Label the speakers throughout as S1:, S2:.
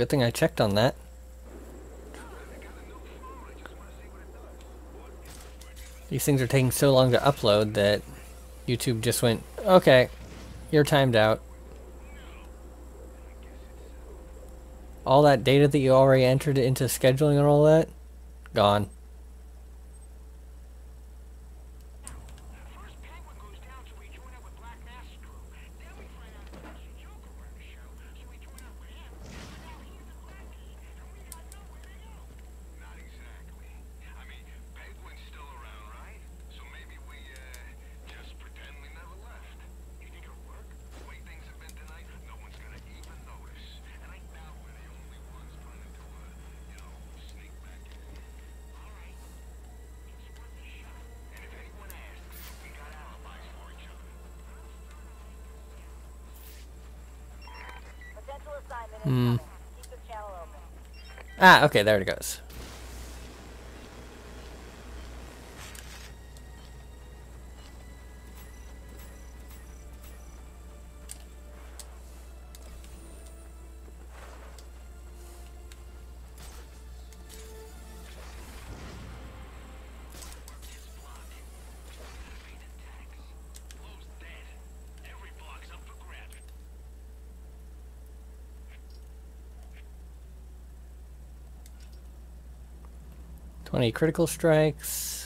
S1: Good thing I checked on that. These things are taking so long to upload that YouTube just went, okay, you're timed out. All that data that you already entered into scheduling and all that, gone. Ah, okay, there it goes. Twenty critical strikes.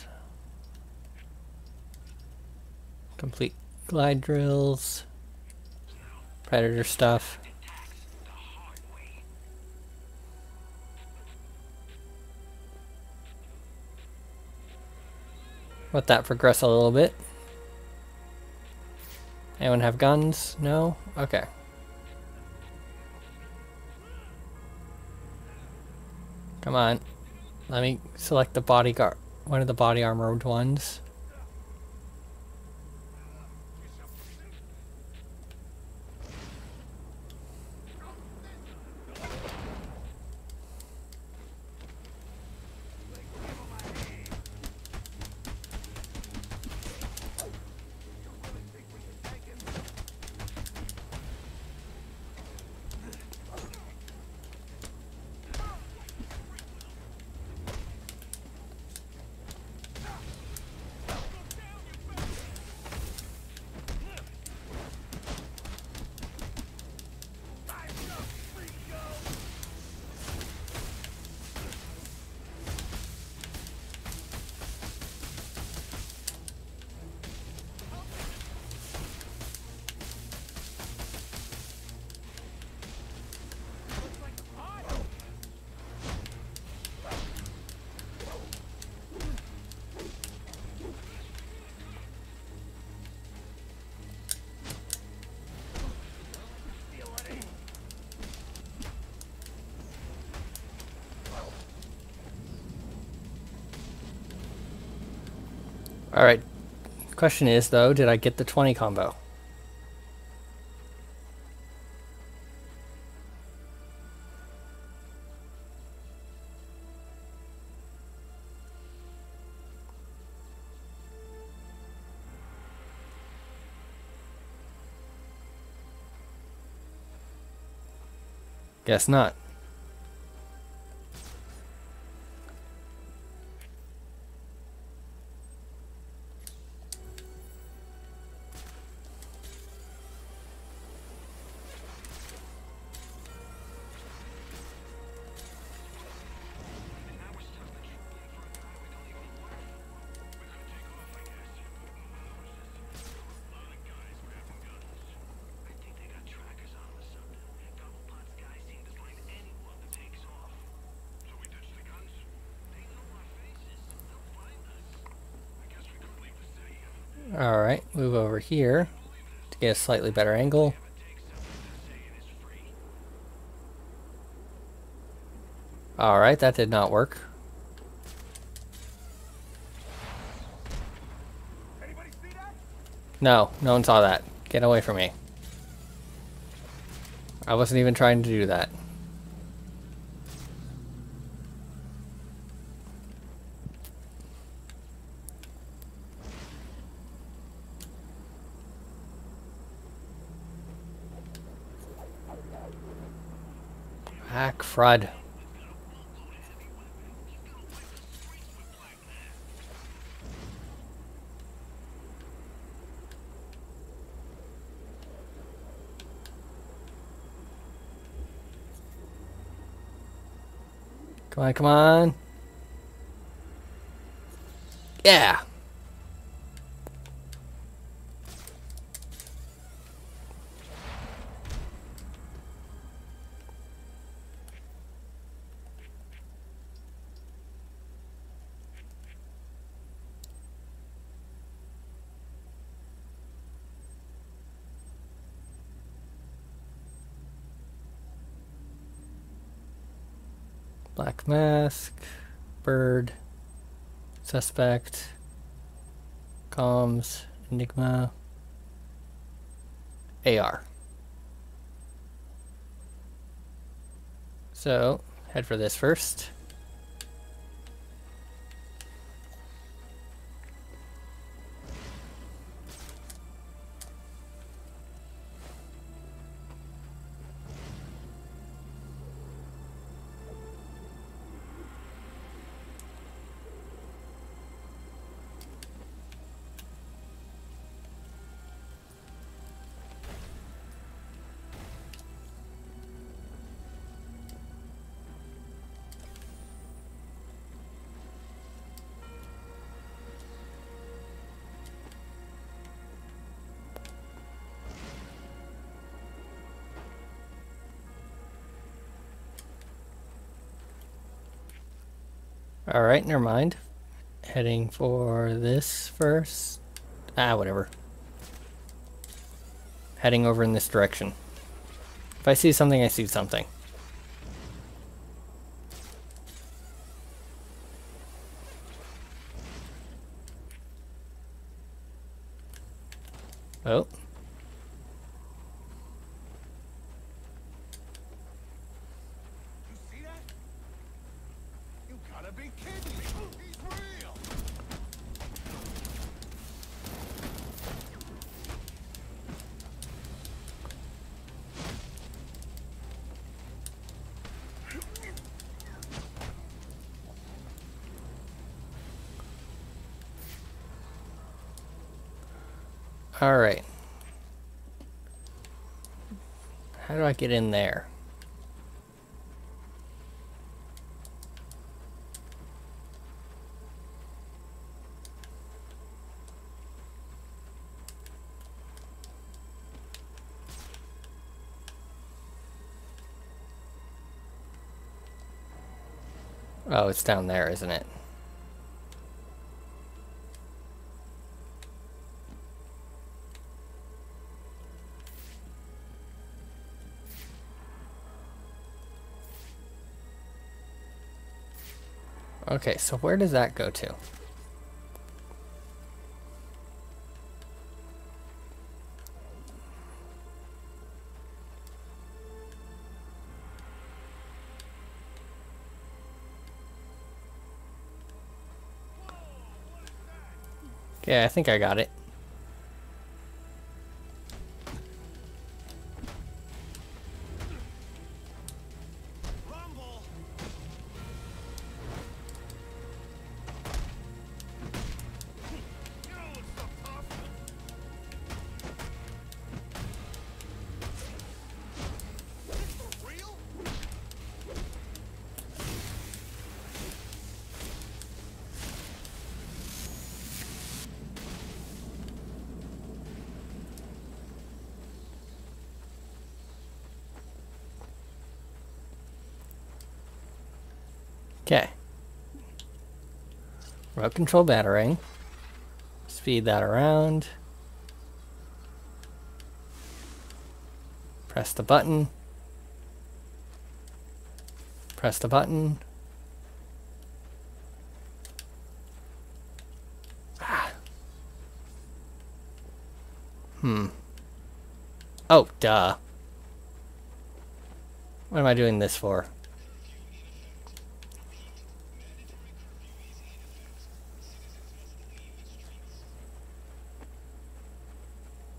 S1: Complete glide drills. Predator stuff. Let that progress a little bit. Anyone have guns? No? Okay. Come on. Let me select the bodyguard, one of the body armored ones. Alright. Question is, though, did I get the 20 combo? Guess not. Alright, move over here to get a slightly better angle. Alright, that did not work. No, no one saw that. Get away from me. I wasn't even trying to do that. crud. Come on, come on. Yeah. Black mask, bird, suspect, comms, enigma, AR. So, head for this first. Alright, never mind. Heading for this first. Whatever. Heading over in this direction. If I see something, I see something. Oh.
S2: You see that? You gotta be kidding me. He's real.
S1: Alright. How do I get in there? Oh, it's down there, isn't it? Okay, so where does that go to? Okay, I think I got it.
S2: Rumble. You know what's so tough? This for real?
S1: Okay. Remote control batarang. Speed that around. Press the button. Press the button. Oh, duh. What am I doing this for?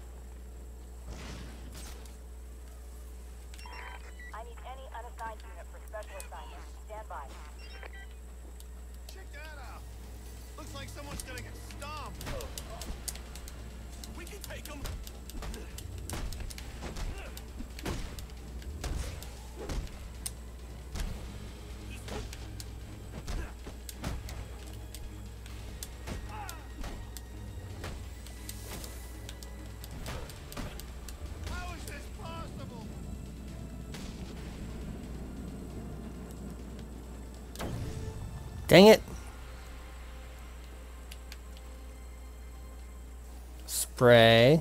S3: I need any unassigned unit
S1: Dang it! Spray.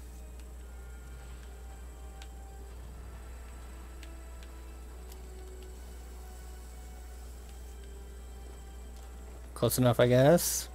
S1: Close enough, I guess.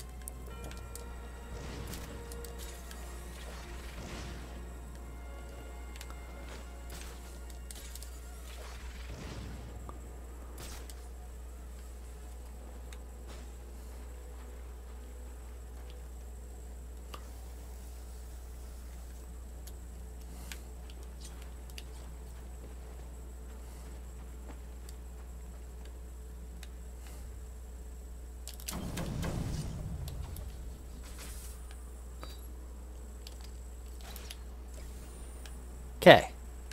S1: Okay.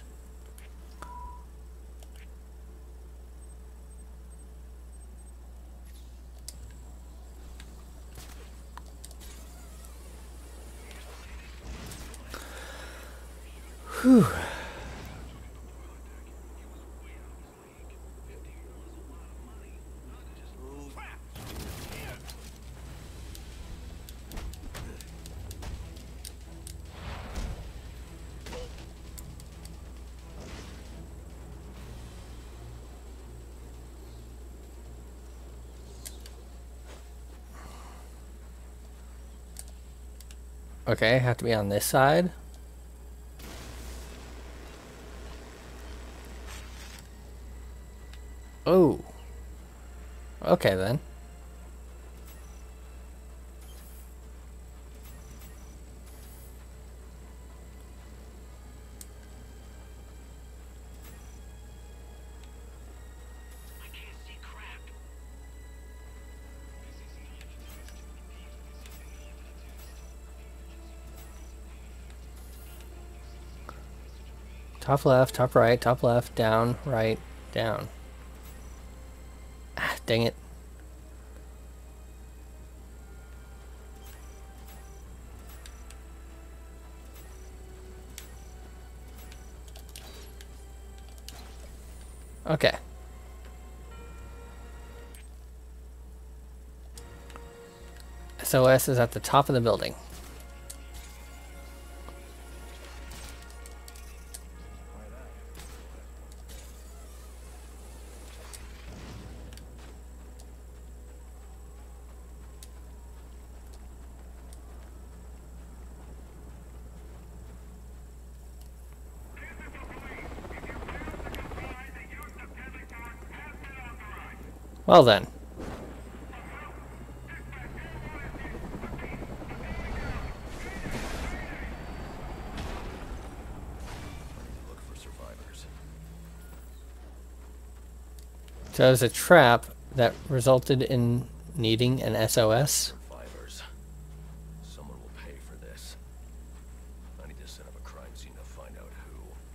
S1: Whew. Okay, have to be on this side. Oh. Okay then. Top left, top right, top left, down, right, down. Ah, dang it. Okay. SOS is at the top of the building. Well then.
S2: Look for survivors.
S1: So it was a trap that resulted in needing an SOS.
S2: Survivors. Someone will pay for this. I need to set up a crime scene to find out who.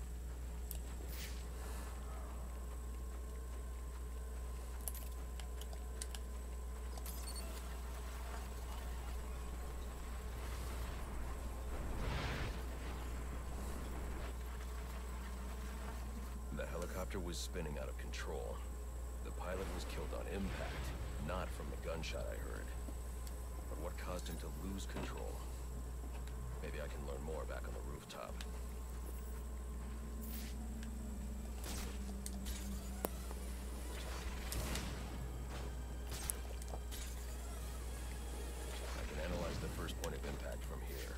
S2: The helicopter was spinning out of control. The pilot was killed on impact, not from the gunshot I heard. But what caused him to lose control? Maybe I can learn more back on the rooftop. I can analyze the first point of impact from here.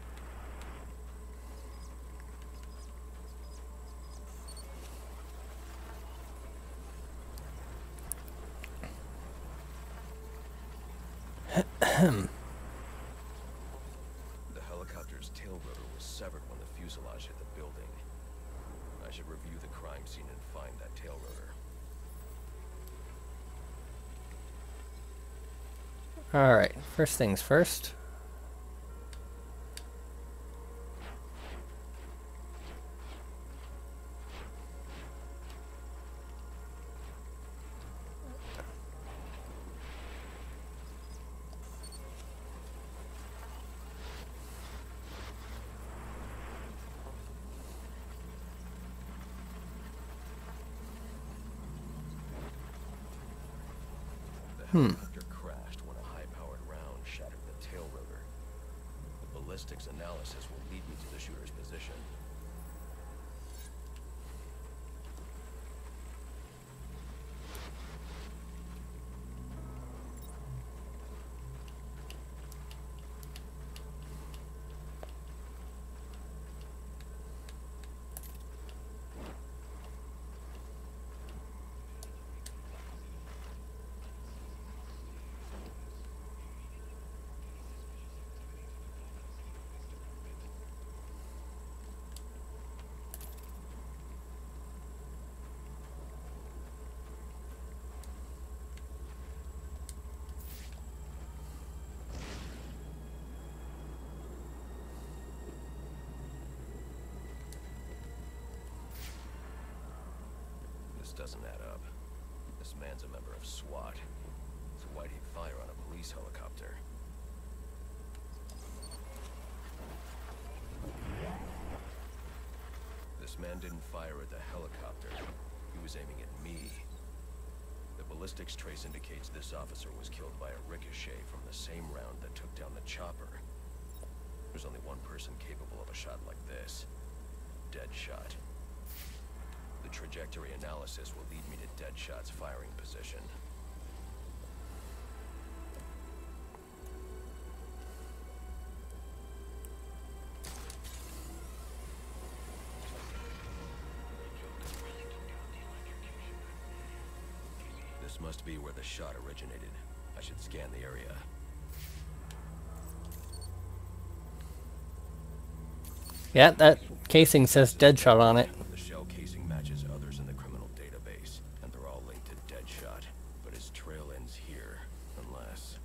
S2: The helicopter's tail rotor was severed when the fuselage hit the building. I should review the crime scene and find that tail rotor.
S1: Alright, first things first.
S2: helicopter crashed when a high-powered round shattered the tail rotor. The ballistics analysis will lead me to the shooter's position. Doesn't add up. This man's a member of SWAT. So why'd he fire on a police helicopter? This man didn't fire at the helicopter. He was aiming at me. The ballistics trace indicates this officer was killed by a ricochet from the same round that took down the chopper. There's only one person capable of a shot like this. Deadshot. The trajectory analysis will lead me to Deadshot's firing position. This must be where the shot originated. I should scan the area.
S1: Yeah, that casing says Deadshot on it.
S2: The shell casing matches others in the criminal database, and they're all linked to Deadshot. But his trail ends here, unless...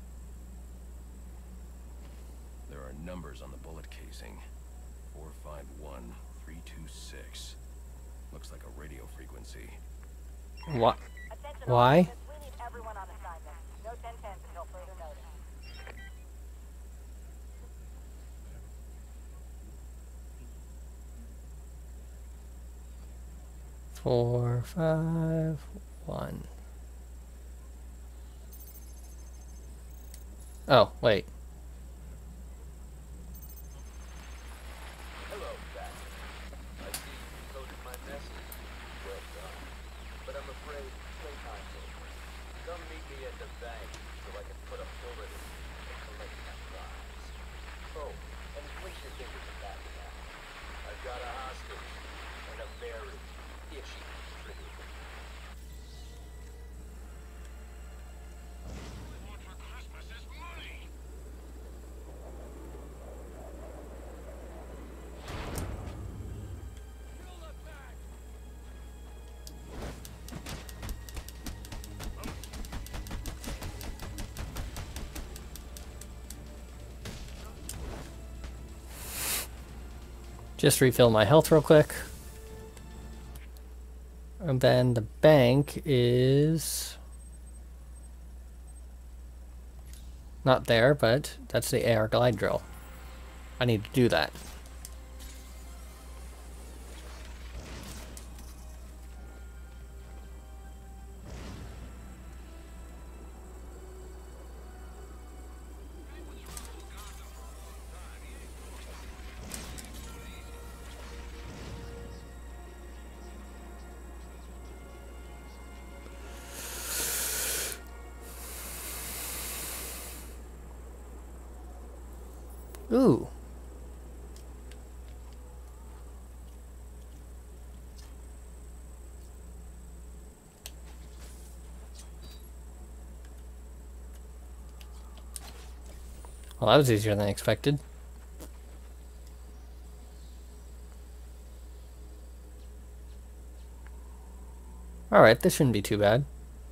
S2: There are numbers on the bullet casing. 451326. Looks like a radio frequency.
S1: What? Why?
S3: We need everyone on assignment. No 10-10s until further notice.
S1: 4, 5, 1. Oh, wait.
S4: Hello, Jack. I see you decoded my message. Well done. But I'm afraid playtime's over. Come meet me at the bank so I can put a bullet in you and collect that prize. Oh, and place your fingers in that now. I've got a hostage and a very itchy trigger.
S1: Just refill my health real quick. And then the bank is not there, but that's the AR glide drill. I need to do that. Ooh. Well, that was easier than I expected. Alright, this shouldn't be too bad.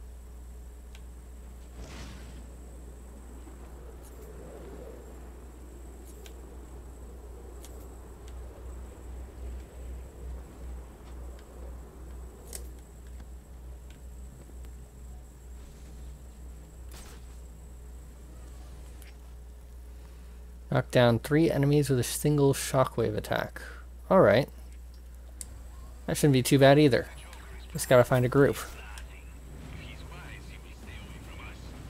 S1: Knock down 3 enemies with a single shockwave attack. Alright. That shouldn't be too bad either. Just gotta find a group.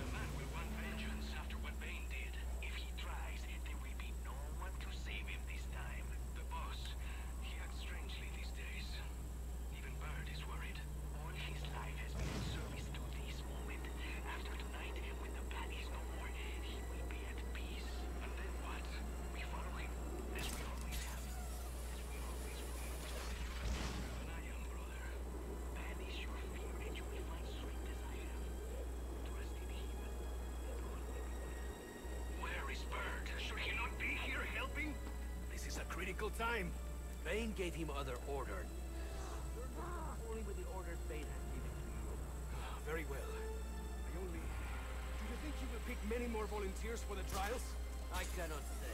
S5: critical time.
S6: Bane gave him other orders.
S5: Only with the orders Bane has given to you. Very well. I only... Do you think you will pick many more volunteers for the trials?
S6: I cannot say.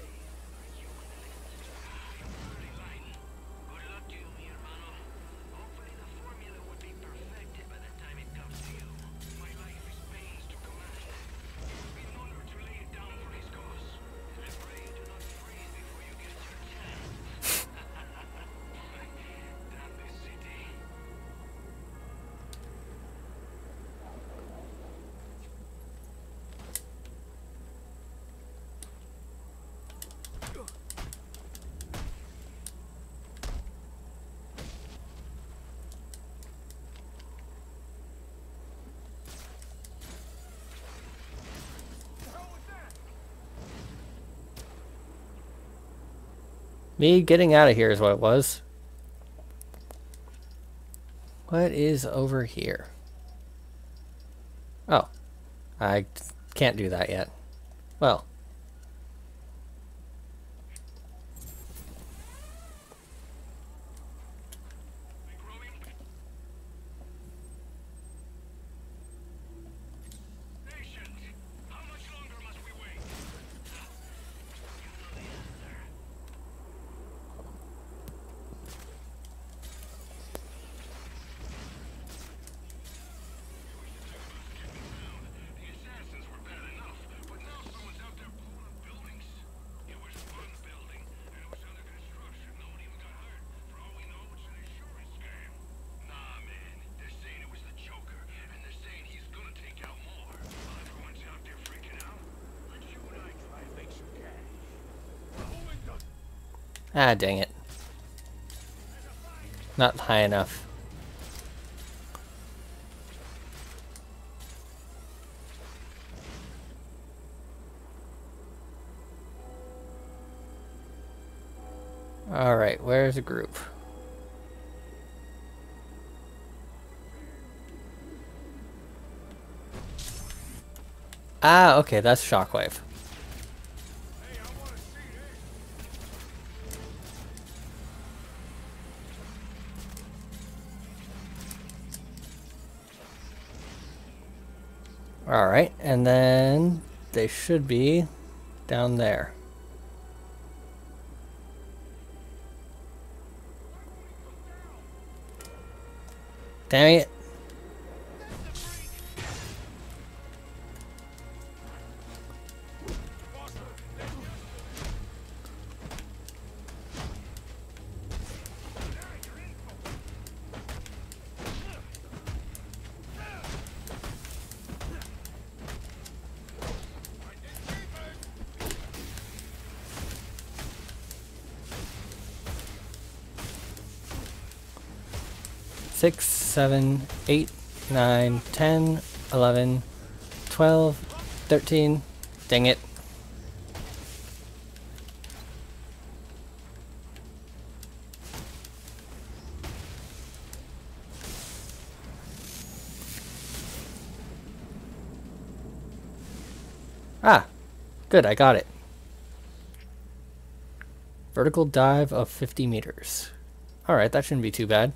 S4: Good luck to you, mi hermano. Hopefully the formula would be perfected by the time it comes to you. My life is Bane's to command. It would be an honor to lay it down for his cause. And I pray you do not freeze before you get your chance. Damn this city.
S1: Me getting out of here is what it was. What is over here? Oh. I can't do that yet. Well.
S4: Patient! How much longer must we wait? You know the answer. The assassins were bad enough, but now someone's out there blowing up buildings. It was one building, and it was under construction. No one even got hurt. For all we know, it's an insurance scam. Nah, man. They're saying it was the Joker, and they're saying he's gonna take out more. While everyone's out there freaking out, let you and I try and make some cash.
S1: Ah, dang it. Not high enough. Alright, where's the group? Ah, okay, that's Shockwave. Alright, and then they should be down there. Dang it. Six, 7, 8, 9, 10, 11, 12, 13. Dang it. Ah, good, I got it. Vertical dive of 50 meters. Alright, that shouldn't be too bad.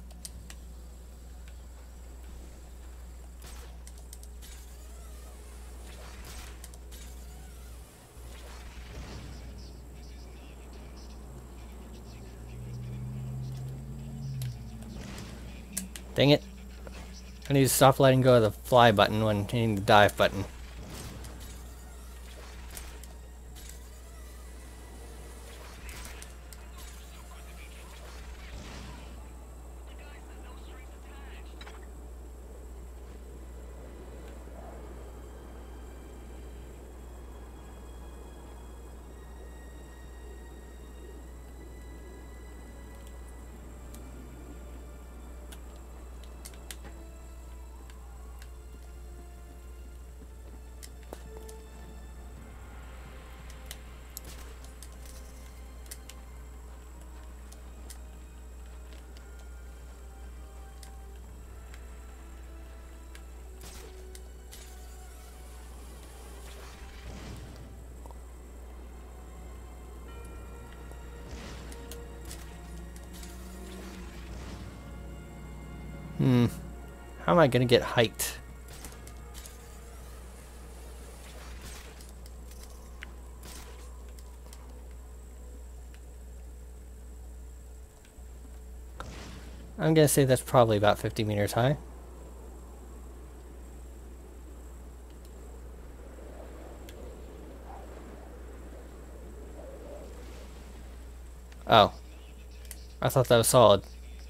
S1: Dang it. I need to stop letting go of the fly button when hitting the dive button. How am I gonna get height? I'm gonna say that's probably about 50 meters high. Oh. I thought that was solid.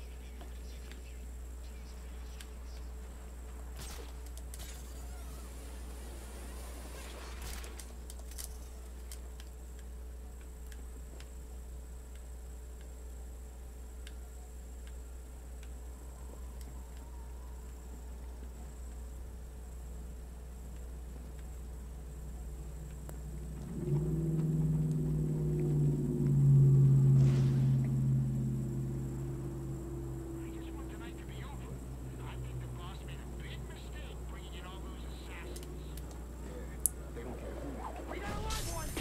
S5: I just want tonight to be over. I think the boss made a big mistake bringing in all those assassins. Yeah, they don't care who. We got a live one!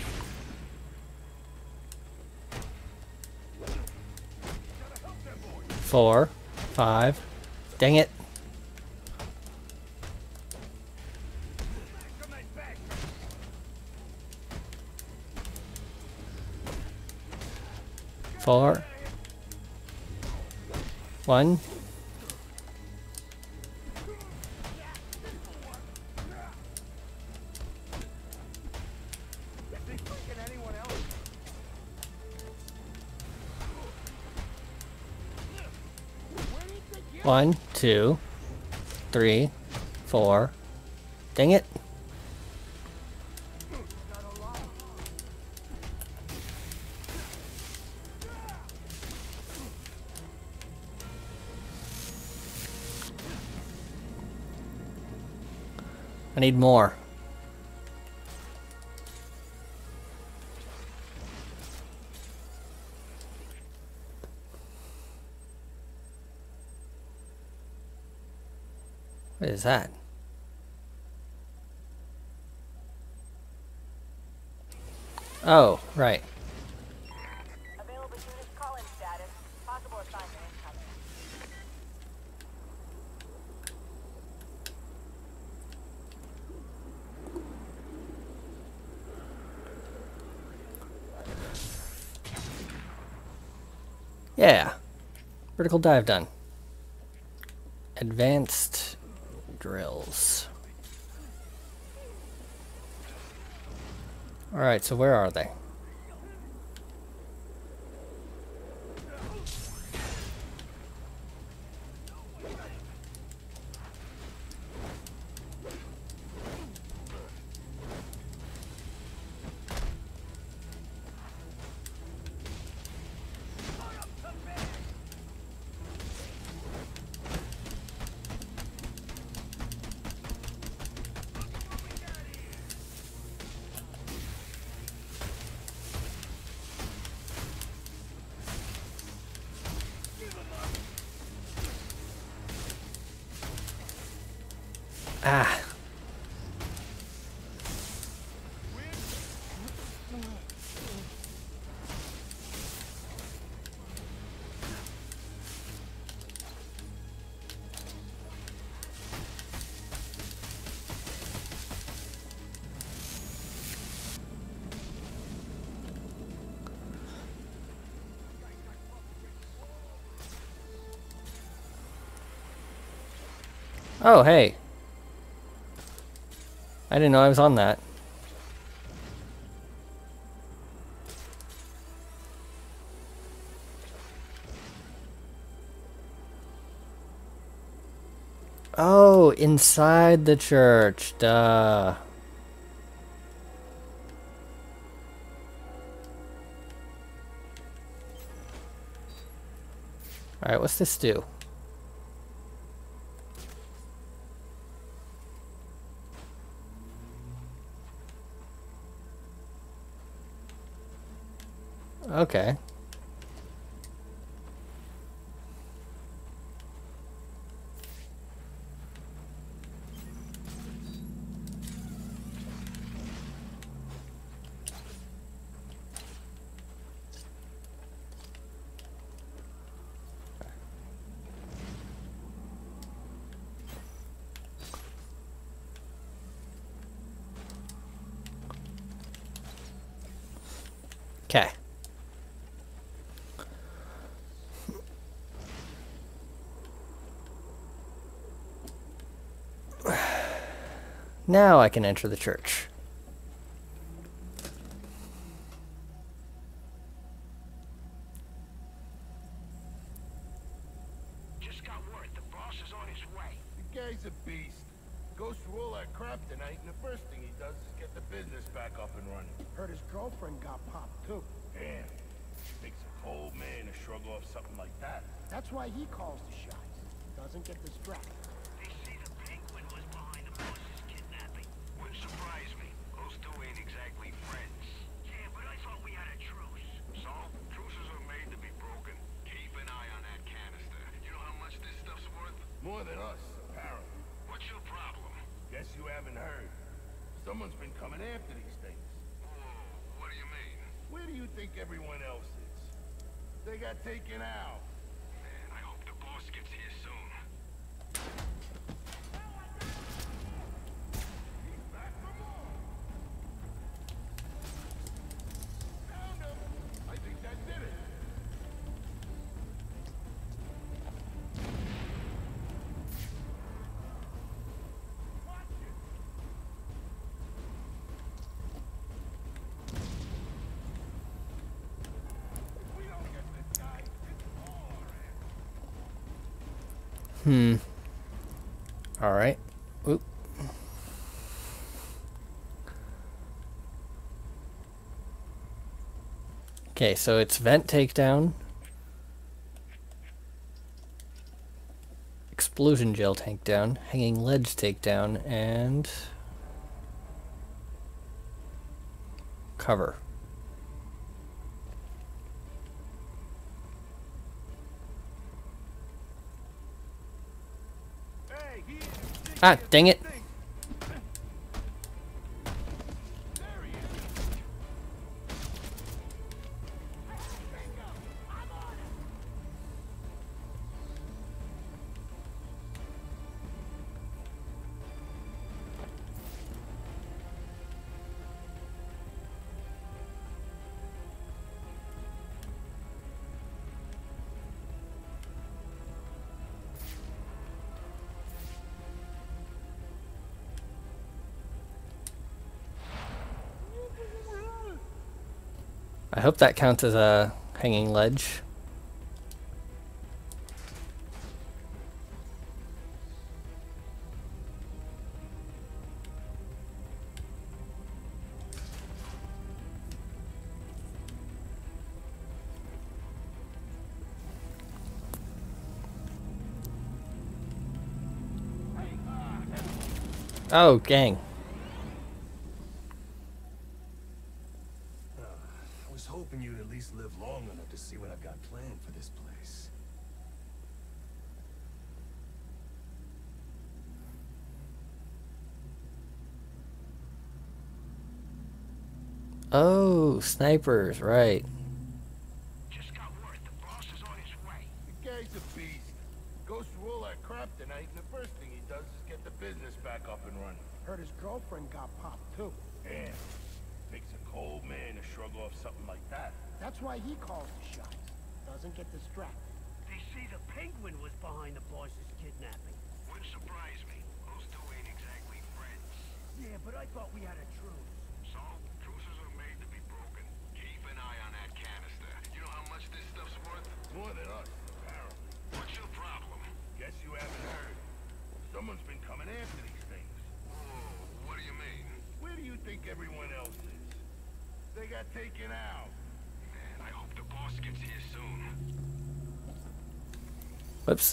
S5: Gotta help them boys!
S1: 4, 5. Dang it.
S5: Come on, back!
S1: 4. 1.
S5: If they freaking anyone else.
S1: 1, 2, 3, 4. Dang it. I need more. What is that? Oh, right.
S3: Available units call-in status. Possible assignment incoming.
S1: Yeah. Vertical dive done. Advanced drills. Alright, so where are they? Ah. Oh, hey. I didn't know I was on that. Oh, inside the church. Duh. Alright, what's this do? Okay. Now I can enter the church.
S5: Just got word. The boss is on his way.
S7: The guy's a beast. Goes through all that crap tonight, and the first thing he does is get the business back up and running.
S5: Heard his girlfriend got popped, too.
S7: Damn. Takes a cold man to shrug off something like that.
S5: That's why he calls the shots. Doesn't get distracted. They say the Penguin was behind the boss's kidnapping. Wouldn't surprise me. Those two ain't exactly friends. Yeah, but I thought we had a truce. So? Truces are made to be broken. Keep an eye on that canister. You know how much this stuff's worth?
S7: More than us, apparently.
S5: What's your problem?
S7: Guess you haven't heard. Someone's been coming after these things.
S5: Whoa, what do you mean?
S7: Where do you think everyone else is? They got taken out.
S5: Man, I hope the boss gets here soon.
S7: He's back for more. Found him. I think that did it. Watch it. If we don't get this guy, it's all our ass.
S1: Alright. Oop. Okay, so it's vent takedown, explosion gel takedown, hanging ledge takedown, and cover.
S7: Hey, he is.
S1: Ah, dang it.
S7: There he is.
S1: I hope that counts as a hanging ledge. Oh, gang.
S2: I was hoping you'd at least live long enough to see what I've got planned for this place.
S1: Oh, snipers, right.
S5: Just got word. The boss is on his way.
S7: The guy's a beast. Goes through all that crap tonight, and the first thing he does is get the business back up and running.
S5: Heard his girlfriend got popped, too.
S7: Damn. Takes a cold man to shrug off something like that.
S5: That's why he calls the shots. Doesn't get distracted. They say the Penguin was behind the boss's kidnapping. Wouldn't surprise me. Those two ain't exactly friends. Yeah, but I thought we had a truce. So? Truces are made to be broken. Keep an eye on that canister. You know how much this stuff's worth?
S7: More than us, apparently.
S5: What's your problem?
S7: Guess you haven't heard. Someone's been coming after these things.
S5: Whoa, what do you mean?
S7: Where do you think everyone else is? They got taken out.
S5: Man, I hope the boss gets here soon.
S1: Whoops.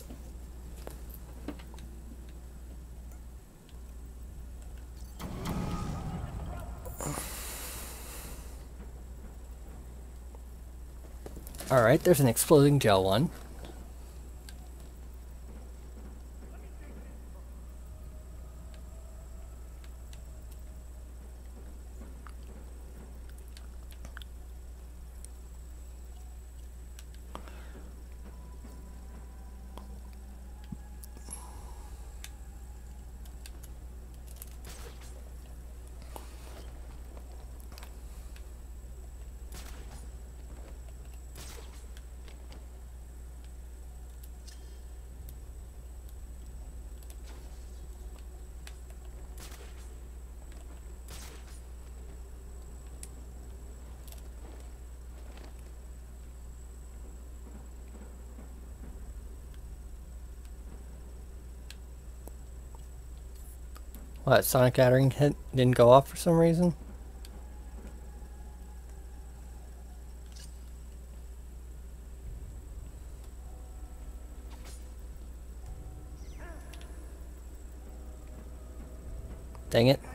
S1: Alright, there's an exploding gel one. What, sonic gathering hit didn't go off for some reason? Dang it.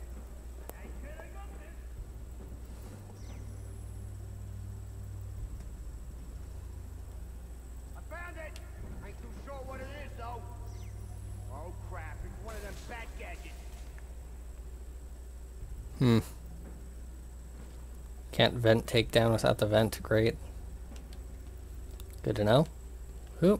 S5: I found it! Ain't too sure what it is, though. Oh, crap. It's one of them bat gadgets.
S1: Can't vent takedown without the vent. Great. Good to know. Oop.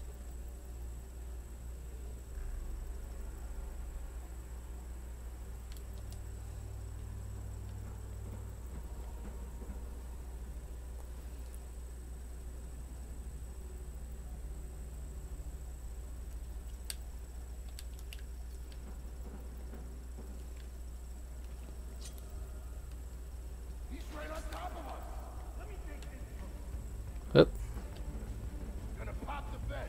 S5: He's right on top of us. Let me take this.
S1: Oop.
S5: Gonna pop the vent.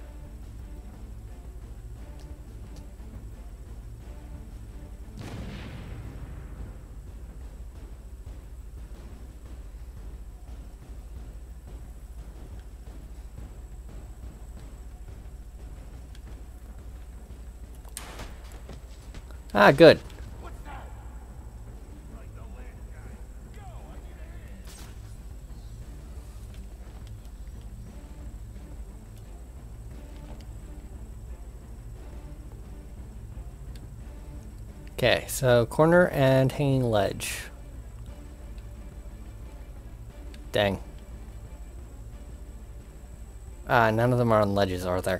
S1: Ah, good.
S5: What's that? Like the last guy. Yo, I need a hand.
S1: Okay, so corner and hanging ledge. Dang. Ah, none of them are on ledges, are there?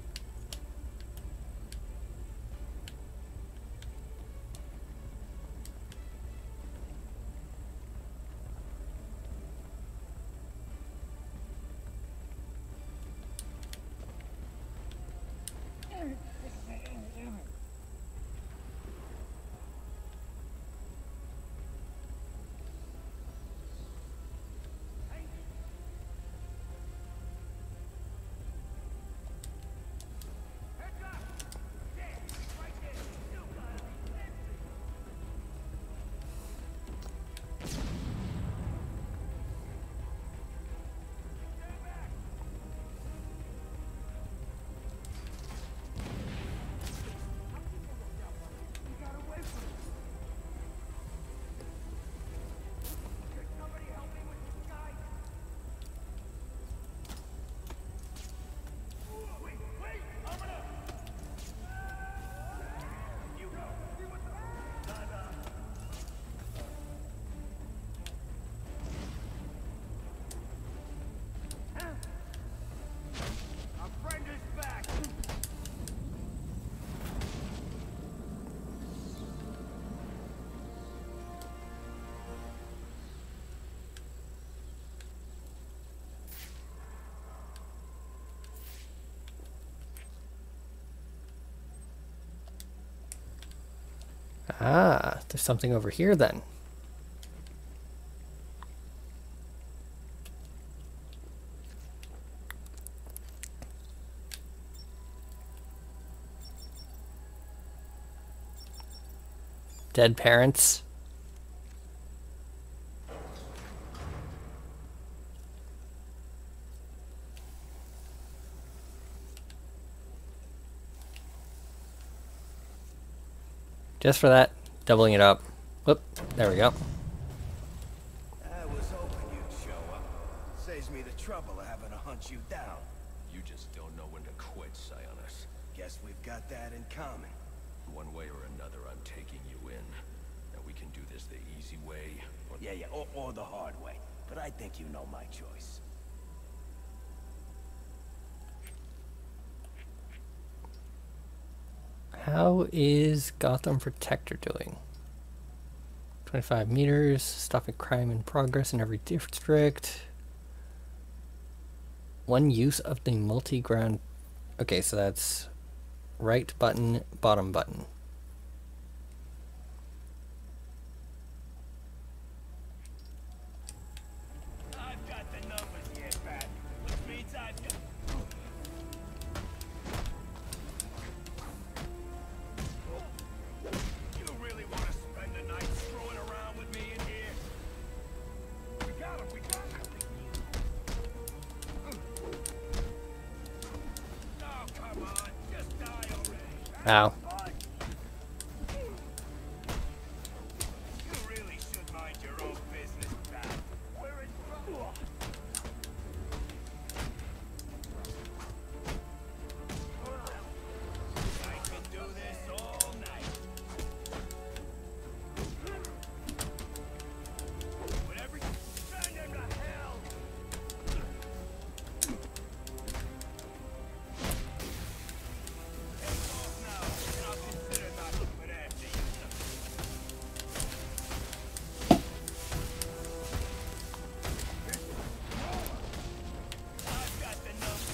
S5: Our friend is back.
S1: Ah, there's something over here then. Dead parents. Just for that, doubling it up. Whoop, there we go.
S7: I was hoping you'd show up. Saves me the trouble of having to hunt you down.
S2: You just don't know when to quit, Sionis.
S7: Guess we've got that in common.
S2: One way or another, I'm taking you in. Now we can do this the easy way,
S7: or the hard way. But I think you know my choice.
S1: How is Gotham Protector doing? 25 meters, stopping crime in progress in every district. One use of the multi-ground. Okay, so that's right button, bottom button.
S5: I've got the numbers here, Pat. Which means I've got...
S1: Ow.
S5: You really should mind your own business, pal. We're in trouble. I can do this all night. Whatever you send him to hell. Take off now, and I'll consider not to put after you. I've got the number.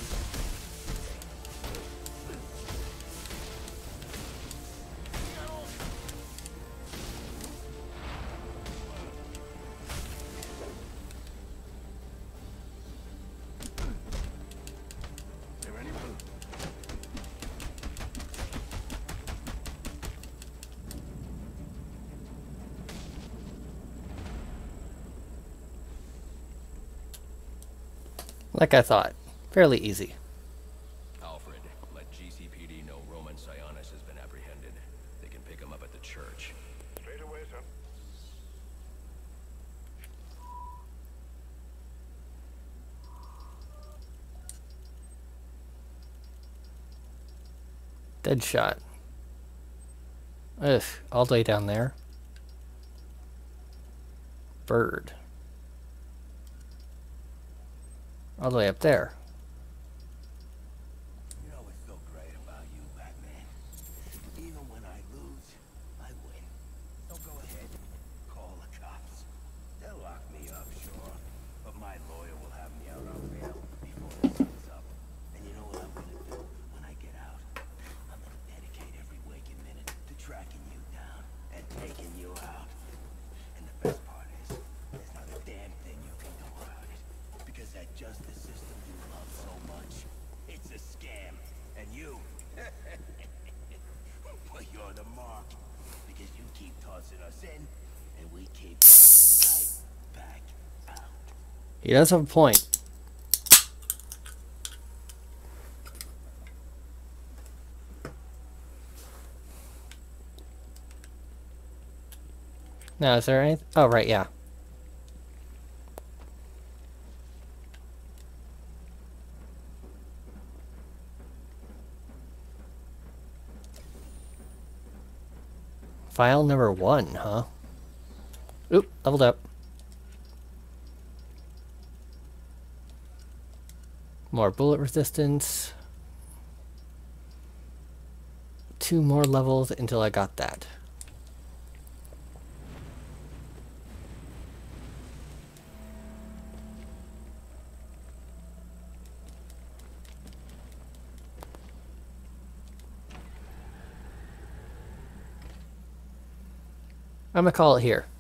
S7: There any food?
S1: Like I thought. Fairly easy.
S2: Alfred, let GCPD know Roman Sionis has been apprehended. They can pick him up at the church.
S7: Straight away, sir.
S1: Deadshot. Ugh, all the way down there. Bird. All the way up there.
S5: You know what's so great about you, Batman? Even when I lose, I win. So go ahead, call the cops. They'll lock me up, sure, but my lawyer will have me out on bail before the sun's up. And you know what I'm gonna do when I get out? I'm gonna dedicate every waking minute to tracking you down and taking you out. And the best part is, there's not a damn thing you can do about it. Because that justice system you love so much, it's a scam. And you, well, you're the mark. Because you keep tossing us in, and we keep tossing right back out.
S1: He does have a point. Now, is there anything? Oh, right, yeah. File number 1, huh? Oop, leveled up. More bullet resistance. 2 more levels until I got that. I'm gonna call it here.